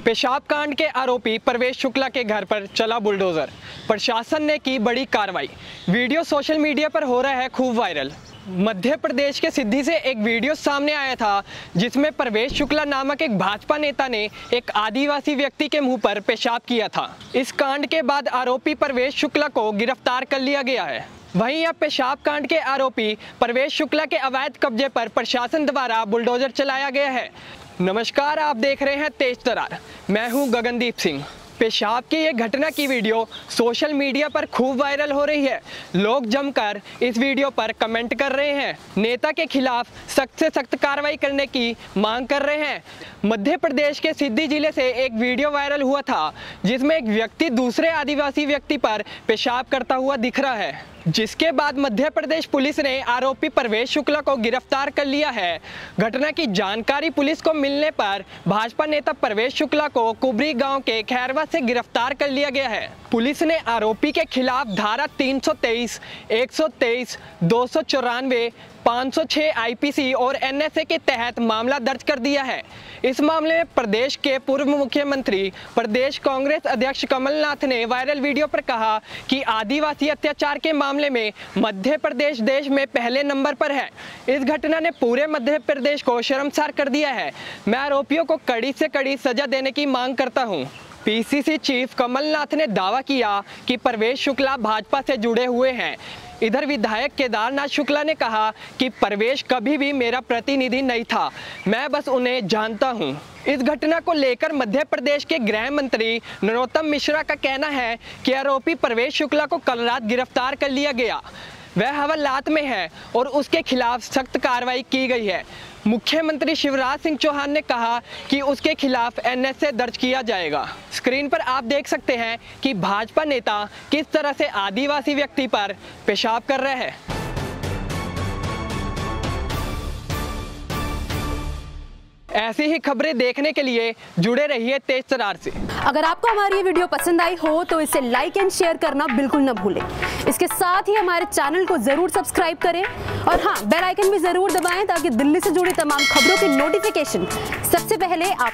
पेशाब कांड के आरोपी परवेश शुक्ला के घर पर चला बुलडोजर। प्रशासन ने की बड़ी कार्रवाई। वीडियो सोशल मीडिया पर हो रहा है खूब वायरल। मध्य प्रदेश के सिद्धि से एक वीडियो सामने आया था जिसमें परवेश शुक्ला नामक एक भाजपा नेता ने एक आदिवासी व्यक्ति के मुंह पर पेशाब किया था। इस कांड के बाद आरोपी परवेश शुक्ला को गिरफ्तार कर लिया गया है। वहीं अब पेशाब कांड के आरोपी परवेश शुक्ला के अवैध कब्जे पर प्रशासन द्वारा बुलडोजर चलाया गया है। नमस्कार, आप देख रहे हैं तेज तरार। मैं हूं गगनदीप सिंह। पेशाब की ये घटना की वीडियो सोशल मीडिया पर खूब वायरल हो रही है। लोग जमकर इस वीडियो पर कमेंट कर रहे हैं, नेता के खिलाफ सख्त से सख्त कार्रवाई करने की मांग कर रहे हैं। मध्य प्रदेश के सिद्धि जिले से एक वीडियो वायरल हुआ था जिसमें एक व्यक्ति दूसरे आदिवासी व्यक्ति पर पेशाब करता हुआ दिख रहा है, जिसके बाद मध्य प्रदेश पुलिस ने आरोपी परवेश शुक्ला को गिरफ्तार कर लिया है। घटना की जानकारी पुलिस को मिलने पर भाजपा नेता परवेश शुक्ला को कुबरी गांव के खैरवा से गिरफ्तार कर लिया गया है। पुलिस ने आरोपी के खिलाफ धारा 323, 123, 294, 506 आईपीसी और एनएसए के तहत मामला दर्ज कर दिया है। इस मामले में प्रदेश के पूर्व मुख्यमंत्री, प्रदेश कांग्रेस अध्यक्ष कमलनाथ ने वायरल वीडियो पर कहा कि आदिवासी अत्याचार के मामले में मध्य प्रदेश देश में पहले नंबर पर है। इस घटना ने पूरे मध्य प्रदेश को शर्मसार कर दिया है। मैं आरोपियों को कड़ी से कड़ी सजा देने की मांग करता हूं। पीसीसी चीफ कमलनाथ ने दावा किया कि परवेश शुक्ला भाजपा से जुड़े हुए हैं। इधर विधायक केदारनाथ शुक्ला ने कहा कि परवेश कभी भी मेरा प्रतिनिधि नहीं था, मैं बस उन्हें जानता हूं। इस घटना को लेकर मध्य प्रदेश के गृह मंत्री नरोत्तम मिश्रा का कहना है कि आरोपी परवेश शुक्ला को कल रात गिरफ्तार कर लिया गया। वह हवालात में है और उसके खिलाफ सख्त कार्रवाई की गई है। मुख्यमंत्री शिवराज सिंह चौहान ने कहा कि उसके खिलाफ एनएसए दर्ज किया जाएगा। स्क्रीन पर आप देख सकते हैं कि भाजपा नेता किस तरह से आदिवासी व्यक्ति पर पेशाब कर रहे हैं। ऐसी ही खबरें देखने के लिए जुड़े रहिए तेज तरार से। अगर आपको हमारी ये वीडियो पसंद आई हो तो इसे लाइक एंड शेयर करना बिल्कुल न भूलें। इसके साथ ही हमारे चैनल को जरूर सब्सक्राइब करें और हाँ, बेल आइकन भी जरूर दबाएं ताकि दिल्ली से जुड़ी तमाम खबरों की नोटिफिकेशन सबसे पहले आप